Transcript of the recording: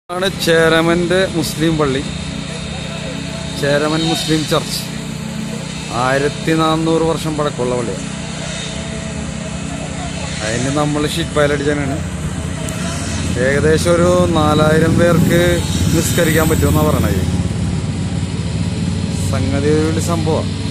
ആണ് ചേരമൻ്റെ മുസ്ലിം പള്ളി, ചേരമൻ മുസ്ലിം ചർച്ച്. 1400 വർഷം പഴക്കമുള്ള പള്ളിയാണ്. അതിന് നമ്മൾ ഷിപ്പായിലടിച്ചാണ്. ഏകദേശം ഒരു 4000 പേർക്ക് നിസ്കരിക്കാൻ പറ്റുമെന്നാണ് പറയണത്. സംഗതി ഒരു സംഭവമാണ്.